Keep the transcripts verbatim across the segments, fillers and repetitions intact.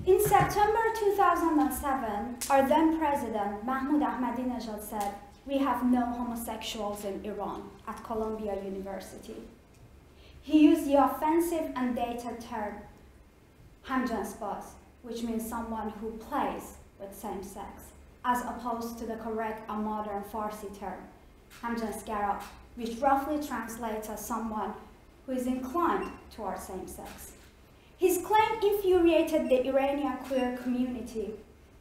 In September two thousand seven, our then president, Mahmoud Ahmadinejad, said, "We have no homosexuals in Iran," at Columbia University. He used the offensive and dated term, hamjansbaz, which means someone who plays with same sex, as opposed to the correct and modern Farsi term, hamjansgara, which roughly translates as someone who is inclined towards same sex. His claim infuriated the Iranian queer community,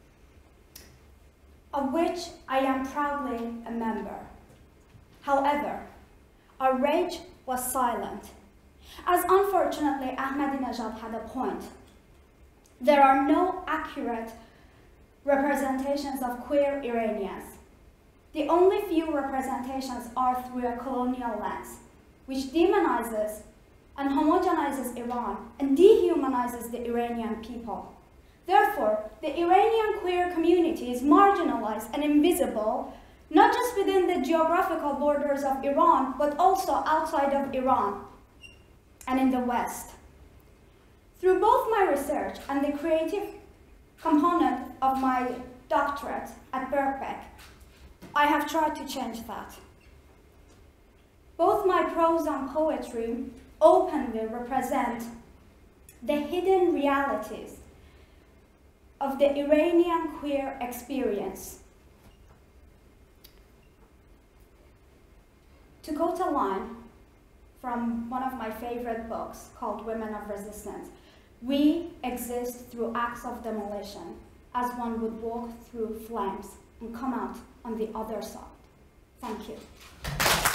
of which I am proudly a member. However, our rage was silent, as unfortunately Ahmadinejad had a point. There are no accurate representations of queer Iranians. The only few representations are through a colonial lens, which demonizes and homogenizes Iran and dehumanizes the Iranian people. Therefore, the Iranian queer community is marginalized and invisible, not just within the geographical borders of Iran, but also outside of Iran and in the West. Through both my research and the creative component of my doctorate at Birkbeck, I have tried to change that. Both my prose and poetry openly represent the hidden realities of the Iranian queer experience. To quote a line from one of my favorite books called Women of Resistance, "We exist through acts of demolition, as one would walk through flames and come out on the other side." Thank you.